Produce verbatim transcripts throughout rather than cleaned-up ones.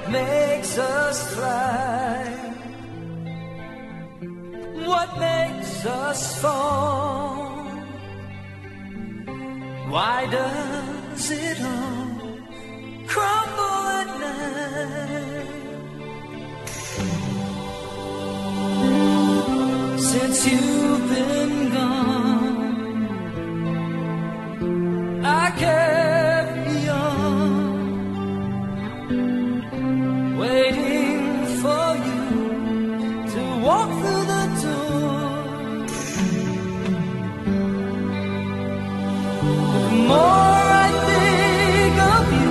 makes us fly? What makes us fall? Why does it all crumble at night? Since you've been gone, I carry on, waiting for you to walk through the door. The more I think of you,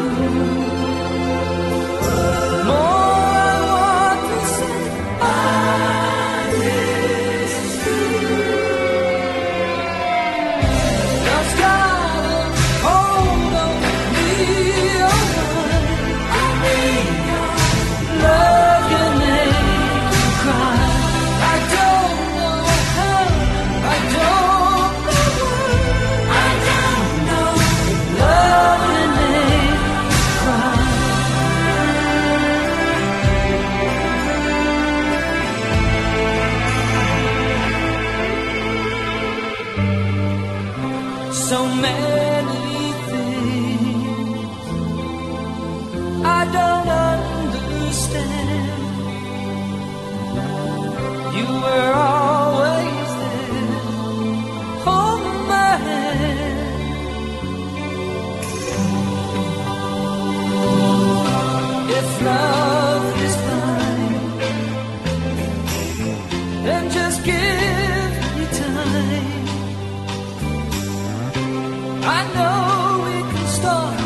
the more I want to say I miss you. Love's got a hold on me, oh, I need your love can make you cry. I don't know how, I don't know why, I don't know. Love can make you cry. So many things I don't understand. You were always there, holding my hand. If love is blind, then just give me time. I know we can start